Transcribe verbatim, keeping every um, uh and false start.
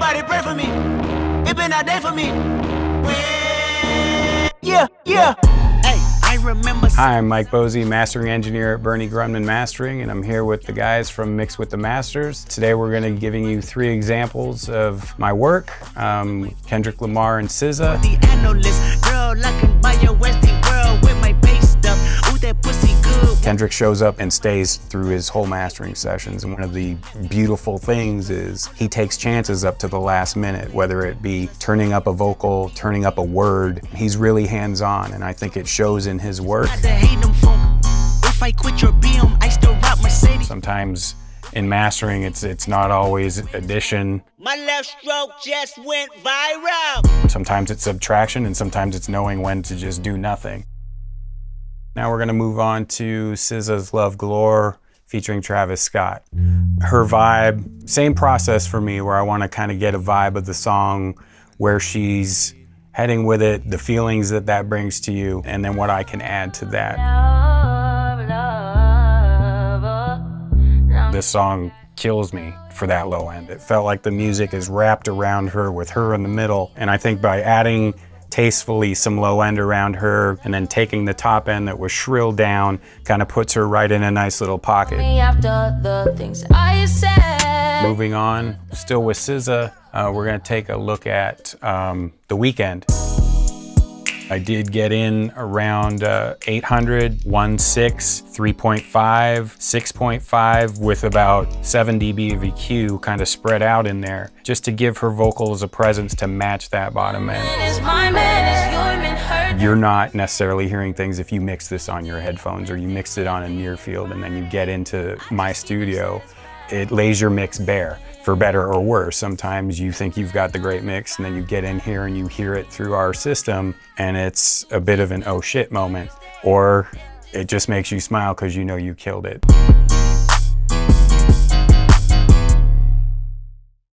Somebody pray for me. It been a day for me. Yeah, yeah. Hey, I remember. Hi, I'm Mike Bozzi, mastering engineer at Bernie Grundman Mastering, and I'm here with the guys from Mix with the Masters. Today we're going to be giving you three examples of my work, um, Kendrick Lamar and S Z A. The analyst, girl, I can buy your Westie world with my base stuff. Ooh, that pussy good. Kendrick shows up and stays through his whole mastering sessions, and one of the beautiful things is he takes chances up to the last minute, whether it be turning up a vocal, turning up a word. He's really hands-on, and I think it shows in his work. Sometimes in mastering, it's it's not always addition. My left stroke just went viral. Sometimes it's subtraction, and sometimes it's knowing when to just do nothing. Now we're gonna move on to S Z A's Love Galore featuring Travis Scott. Her vibe, same process for me, where I wanna kinda get a vibe of the song, where she's heading with it, the feelings that that brings to you, and then what I can add to that. This song kills me for that low end. It felt like the music is wrapped around her with her in the middle, and I think by adding tastefully some low end around her and then taking the top end that was shrilled down kind of puts her right in a nice little pocket. Moving on, still with S Z A, uh, we're gonna take a look at um, The Weeknd. I did get in around uh, eight hundred, one point six, three point five, six point five with about seven D B of E Q kind of spread out in there, just to give her vocals a presence to match that bottom end. You're not necessarily hearing things if you mix this on your headphones or you mix it on a near field and then you get into my studio. It lays your mix bare, for better or worse. Sometimes you think you've got the great mix and then you get in here and you hear it through our system and it's a bit of an oh shit moment, or it just makes you smile because you know you killed it.